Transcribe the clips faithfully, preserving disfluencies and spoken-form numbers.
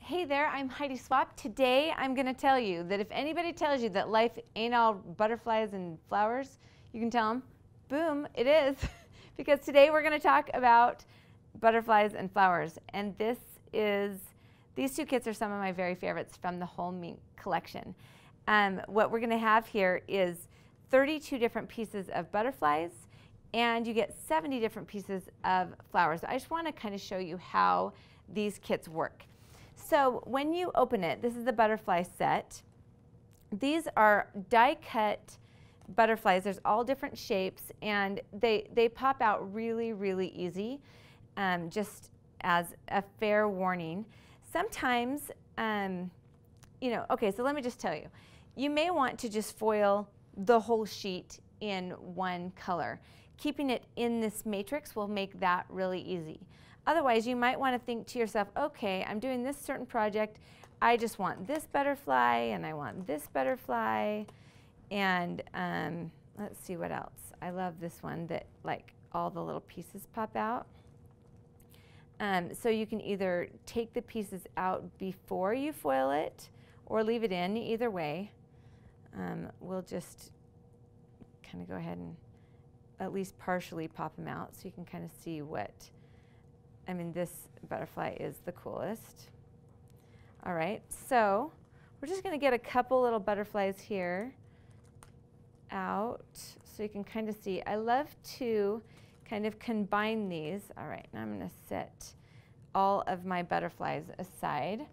Hey there, I'm Heidi Swapp. Today I'm going to tell you that if anybody tells you that life ain't all butterflies and flowers, you can tell them, boom, it is. Because today we're going to talk about butterflies and flowers. And this is, these two kits are some of my very favorites from the whole Minc collection. Um, what we're going to have here is thirty-two different pieces of butterflies, and you get seventy different pieces of flowers. I just want to kind of show you how these kits work. So when you open it, this is the butterfly set. These are die-cut butterflies. There's all different shapes, and they, they pop out really, really easy, um, just as a fair warning. Sometimes, um, you know, okay, so let me just tell you. You may want to just foil the whole sheet in one color. Keeping it in this matrix will make that really easy. Otherwise, you might want to think to yourself, okay, I'm doing this certain project. I just want this butterfly, and I want this butterfly, and um, let's see what else. I love this one that like all the little pieces pop out. Um, so you can either take the pieces out before you foil it or leave it in, either way. Um, we'll just kind of go ahead and at least partially pop them out so you can kind of see what, I mean, this butterfly is the coolest. All right, so we're just going to get a couple little butterflies here out so you can kind of see. I love to kind of combine these. All right, now I'm going to set all of my butterflies aside.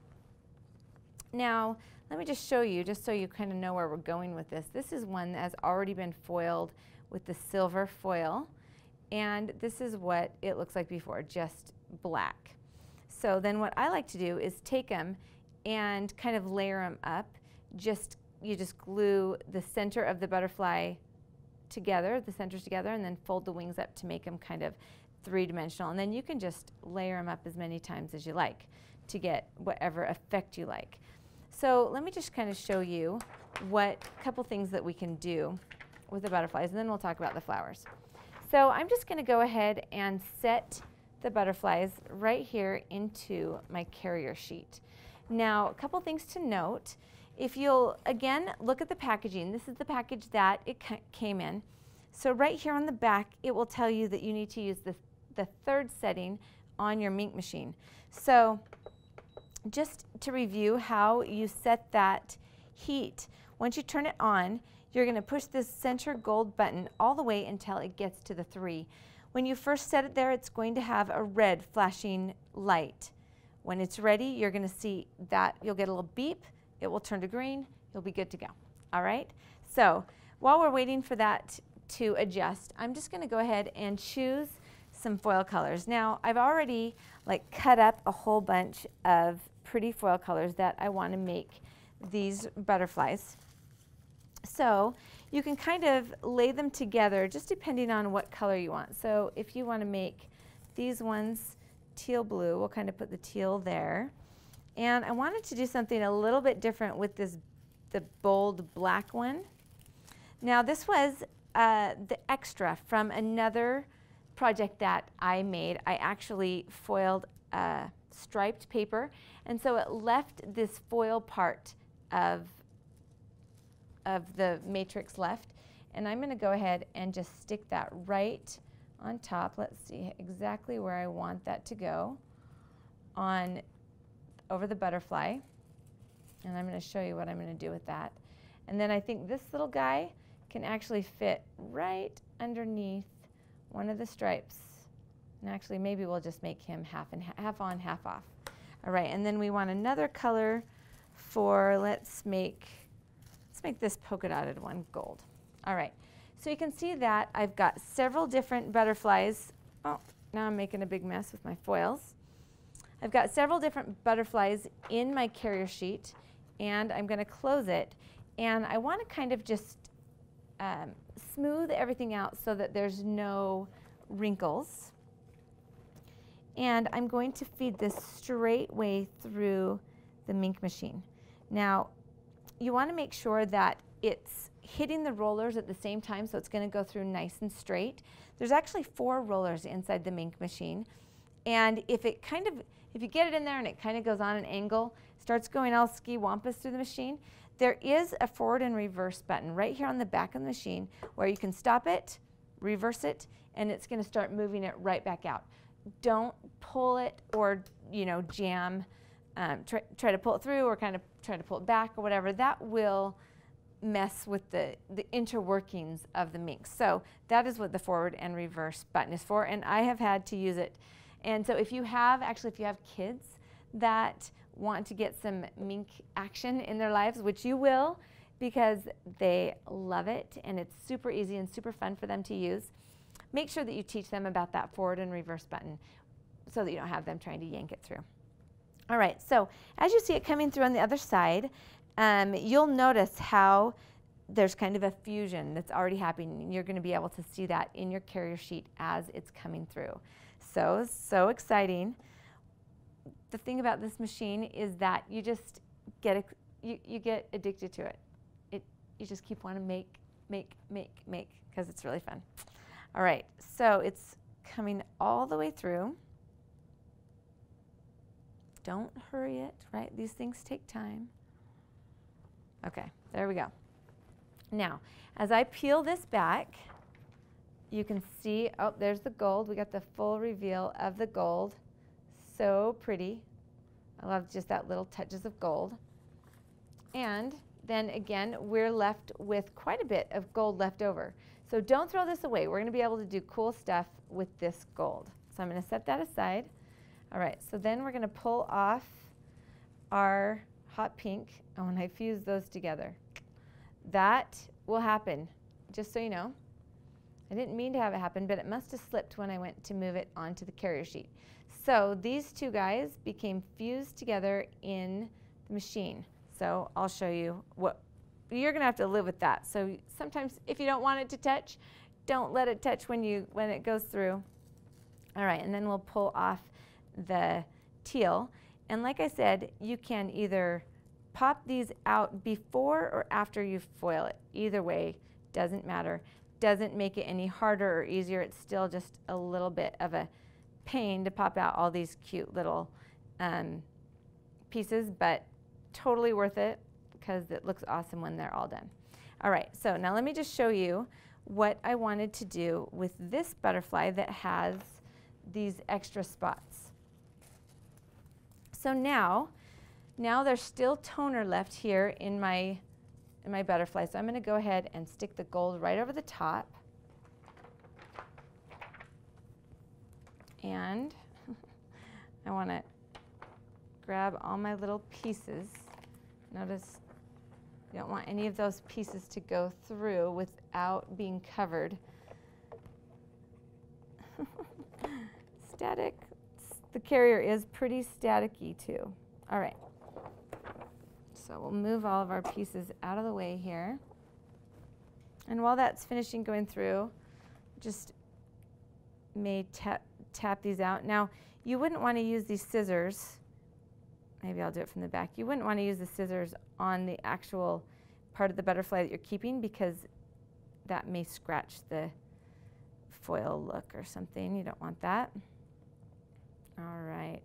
Now, let me just show you, just so you kind of know where we're going with this. This is one that has already been foiled with the silver foil. And this is what it looks like before, just black. So then what I like to do is take them and kind of layer them up. Just, you just glue the center of the butterfly together, the centers together, and then fold the wings up to make them kind of three-dimensional. And then you can just layer them up as many times as you like to get whatever effect you like. So let me just kind of show you what couple things that we can do with the butterflies, and then we'll talk about the flowers. So I'm just going to go ahead and set the butterflies right here into my carrier sheet. Now, a couple things to note. If you'll, again, look at the packaging. This is the package that it came in. So right here on the back, it will tell you that you need to use the, the third setting on your Minc machine. So just to review how you set that heat, once you turn it on, you're going to push this center gold button all the way until it gets to the three. When you first set it there, it's going to have a red flashing light. When it's ready, you're going to see that you'll get a little beep. It will turn to green. You'll be good to go. All right? So while we're waiting for that to adjust, I'm just going to go ahead and choose some foil colors. Now, I've already like cut up a whole bunch of pretty foil colors that I want to make these butterflies. So you can kind of lay them together just depending on what color you want. So if you want to make these ones teal blue, we'll kind of put the teal there. And I wanted to do something a little bit different with this, the bold black one. Now this was uh, the extra from another project that I made. I actually foiled uh, striped paper, and so it left this foil part of of the matrix left, and I'm going to go ahead and just stick that right on top. Let's see exactly where I want that to go on over the butterfly, and I'm going to show you what I'm going to do with that. And then I think this little guy can actually fit right underneath one of the stripes, and actually maybe we'll just make him half and half on, half off. All right, and then we want another color for, let's make Let's make this polka dotted one gold. All right, so you can see that I've got several different butterflies. Oh, now I'm making a big mess with my foils. I've got several different butterflies in my carrier sheet, and I'm going to close it. And I want to kind of just um, smooth everything out so that there's no wrinkles. And I'm going to feed this straight way through the Minc machine. Now, you want to make sure that it's hitting the rollers at the same time, so it's going to go through nice and straight. There's actually four rollers inside the Minc machine, And if it kind of, if you get it in there and it kind of goes on an angle, starts going all ski-wampus through the machine, there is a forward and reverse button right here on the back of the machine where you can stop it, reverse it, and it's going to start moving it right back out. Don't pull it or, you know, jam, um, try, try to pull it through or kind of try to pull it back or whatever. That will mess with the, the interworkings of the Minc. So that is what the forward and reverse button is for, and I have had to use it. And so if you have, actually if you have kids that want to get some Minc action in their lives, which you will because they love it and it's super easy and super fun for them to use, make sure that you teach them about that forward and reverse button so that you don't have them trying to yank it through. All right, so as you see it coming through on the other side, um, you'll notice how there's kind of a fusion that's already happening. You're going to be able to see that in your carrier sheet as it's coming through. So, so exciting. The thing about this machine is that you just get, you, you get addicted to it. It. You just keep wanting to make, make, make, make, because it's really fun. All right, so it's coming all the way through. Don't hurry it, right? These things take time. Okay, there we go. Now, as I peel this back, you can see, oh, there's the gold. We got the full reveal of the gold. So pretty. I love just that little touches of gold. And then again, we're left with quite a bit of gold left over. So don't throw this away. We're going to be able to do cool stuff with this gold. So I'm going to set that aside. All right, so then we're going to pull off our hot pink. Oh, and I fuse those together. That will happen, just so you know. I didn't mean to have it happen, but it must have slipped when I went to move it onto the carrier sheet. So these two guys became fused together in the machine. So I'll show you what, you're gonna have to live with that. So sometimes if you don't want it to touch, don't let it touch when, you, when it goes through. All right, and then we'll pull off the teal. And like I said, you can either pop these out before or after you foil it. Either way, doesn't matter. Doesn't make it any harder or easier. It's still just a little bit of a pain to pop out all these cute little um, pieces, but totally worth it because it looks awesome when they're all done. All right, so now let me just show you what I wanted to do with this butterfly that has these extra spots. So now, now there's still toner left here in my in my butterfly. So I'm going to go ahead and stick the gold right over the top. And I want to grab all my little pieces. Notice you don't want any of those pieces to go through without being covered. Static. The carrier is pretty staticky too. All right. So we'll move all of our pieces out of the way here. And while that's finishing going through, just may tap, tap these out. Now, you wouldn't want to use these scissors. Maybe I'll do it from the back. You wouldn't want to use the scissors on the actual part of the butterfly that you're keeping because that may scratch the foil look or something. You don't want that. All right.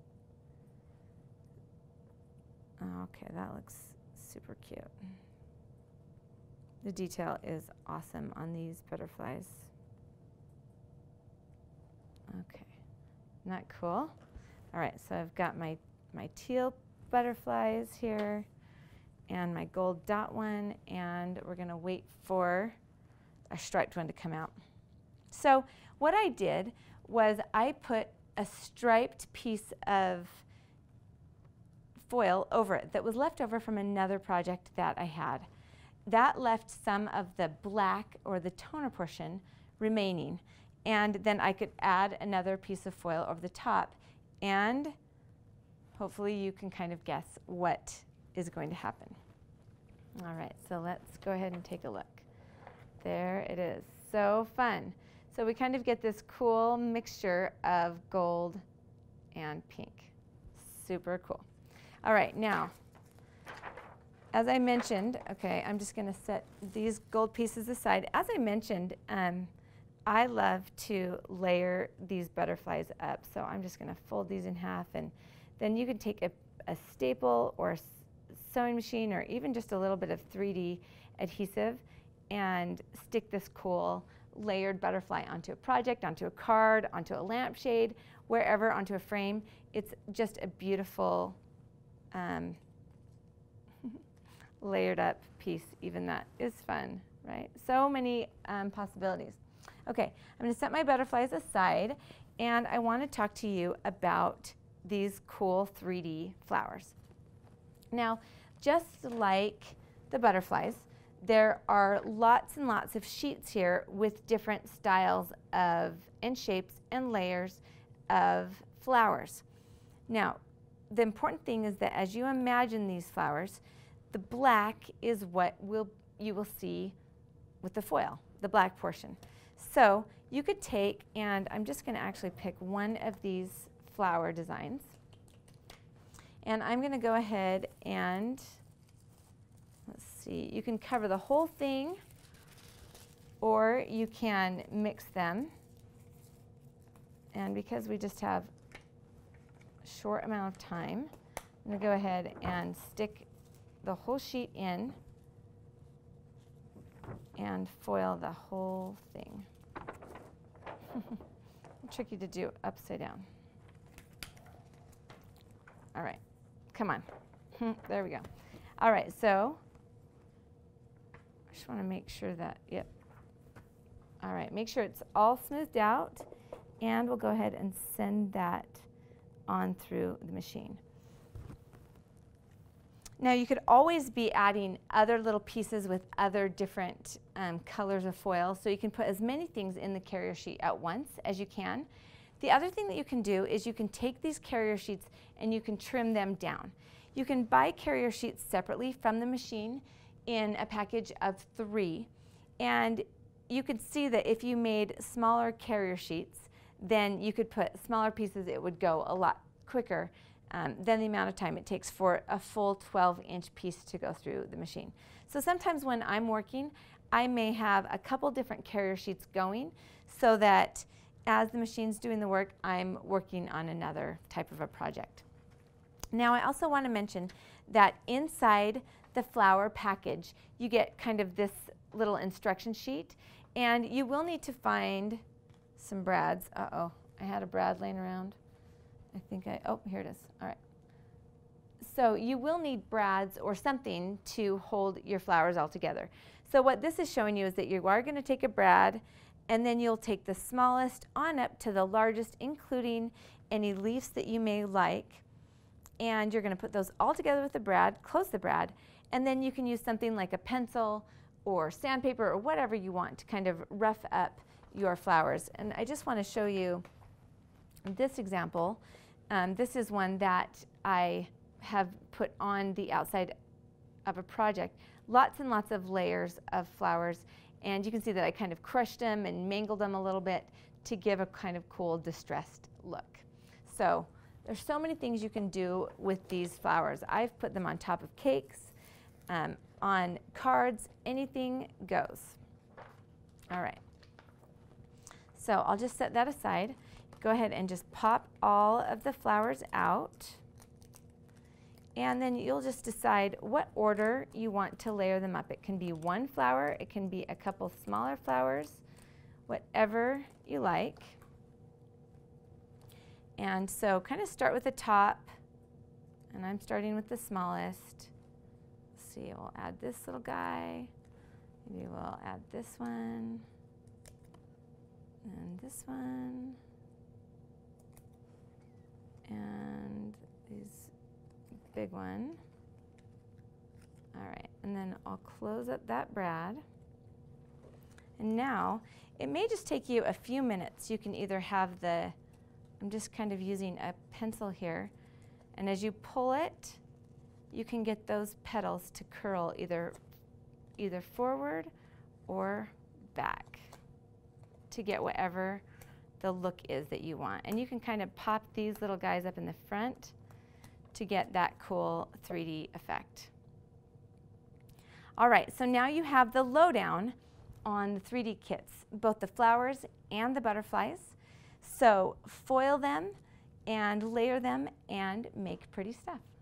Okay, that looks super cute. The detail is awesome on these butterflies. Okay, isn't that cool? All right, so I've got my, my teal butterflies here and my gold dot one, and we're gonna wait for a striped one to come out. So what I did was I put a striped piece of foil over it that was left over from another project that I had. That left some of the black or the toner portion remaining, and then I could add another piece of foil over the top, and hopefully you can kind of guess what is going to happen. All right, so let's go ahead and take a look. There it is. So fun. So we kind of get this cool mixture of gold and pink. Super cool. All right, now, as I mentioned, okay, I'm just going to set these gold pieces aside. As I mentioned, um, I love to layer these butterflies up. So I'm just going to fold these in half, and then you can take a, a staple or a sewing machine or even just a little bit of three D adhesive and stick this cool layered butterfly onto a project, onto a card, onto a lampshade, wherever, onto a frame. It's just a beautiful um, layered up piece. Even that is fun, right? So many um, possibilities. Okay, I'm going to set my butterflies aside, and I want to talk to you about these cool three D flowers. Now, just like the butterflies, there are lots and lots of sheets here with different styles of and shapes and layers of flowers. Now, the important thing is that as you imagine these flowers, the black is what will you will see with the foil, the black portion. So you could take, and I'm just going to actually pick one of these flower designs, and I'm going to go ahead and let's see, you can cover the whole thing, or you can mix them. And because we just have a short amount of time, I'm going to go ahead and stick the whole sheet in and foil the whole thing. Tricky to do upside down. All right, come on. There we go. All right, so I just want to make sure that, yep. All right, make sure it's all smoothed out, and we'll go ahead and send that on through the machine. Now, you could always be adding other little pieces with other different um, colors of foil, so you can put as many things in the carrier sheet at once as you can. The other thing that you can do is you can take these carrier sheets and you can trim them down. You can buy carrier sheets separately from the machine in a package of three, and you could see that if you made smaller carrier sheets, then you could put smaller pieces. It would go a lot quicker um, than the amount of time it takes for a full twelve inch piece to go through the machine. So sometimes when I'm working, I may have a couple different carrier sheets going so that as the machine's doing the work, I'm working on another type of a project. Now, I also want to mention that inside the flower package, you get kind of this little instruction sheet, and you will need to find some brads. Uh-oh, I had a brad laying around. I think I, oh, here it is. All right. So you will need brads or something to hold your flowers all together. So what this is showing you is that you are going to take a brad, and then you'll take the smallest on up to the largest, including any leaves that you may like, and you're going to put those all together with the brad, close the brad, and then you can use something like a pencil or sandpaper or whatever you want to kind of rough up your flowers. And I just want to show you this example. Um, this is one that I have put on the outside of a project. Lots and lots of layers of flowers, and you can see that I kind of crushed them and mangled them a little bit to give a kind of cool distressed look. So there's so many things you can do with these flowers. I've put them on top of cakes, um, on cards, anything goes. All right. So I'll just set that aside. Go ahead and just pop all of the flowers out. And then you'll just decide what order you want to layer them up. It can be one flower, it can be a couple smaller flowers, whatever you like. And so kind of start with the top, and I'm starting with the smallest. Let's see, we'll add this little guy. Maybe we'll add this one, and this one, and these big one. All right, and then I'll close up that brad. And now, it may just take you a few minutes. You can either have the, I'm just kind of using a pencil here, and as you pull it, you can get those petals to curl either, either forward or back to get whatever the look is that you want. And you can kind of pop these little guys up in the front to get that cool three D effect. All right, so now you have the lowdown on the three D kits, both the flowers and the butterflies. So foil them and layer them and make pretty stuff.